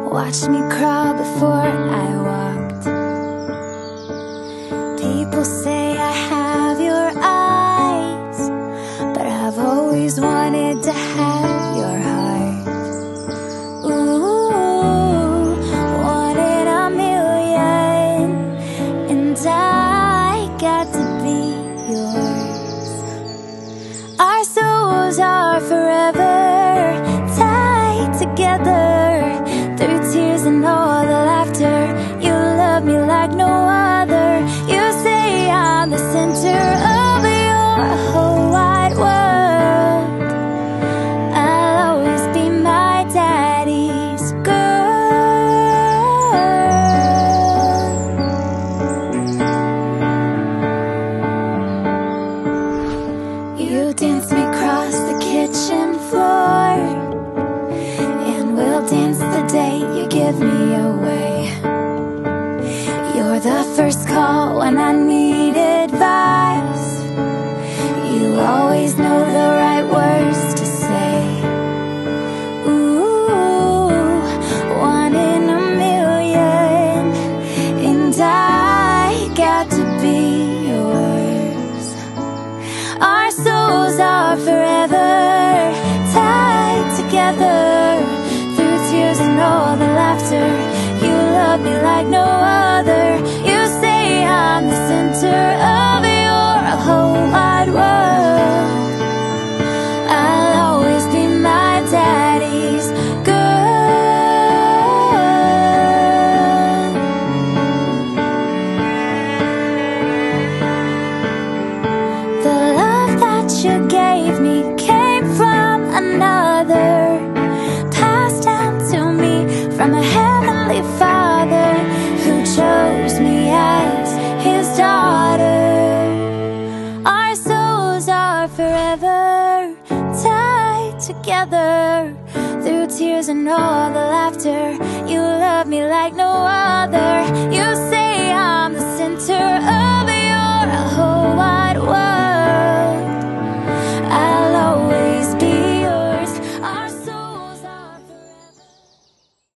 Watch me crawl before I walked. People say I have your eyes, but I've always wanted to have your heart. Ooh, one in a million, and I got to be yours. Our souls are forever tied together. Tears and all the laughter, you love me like no other. You say I'm the center of your whole wide world. I'll always be my daddy's girl. You dance me across the kitchen floor, and we'll dance the day you give me away. You're the first call when I need advice. You always know the right words to say. Ooh, one in a million, and I got to be yours. Our souls are forever tied together. Tears and all the laughter, you love me like no other. You say I'm the center of your whole wide world. I'll always be my daddy's girl. The love that you gave me came from another, from a heavenly Father who chose me as his daughter. Our souls are forever tied together. Through tears and all the laughter, you love me like no other. You say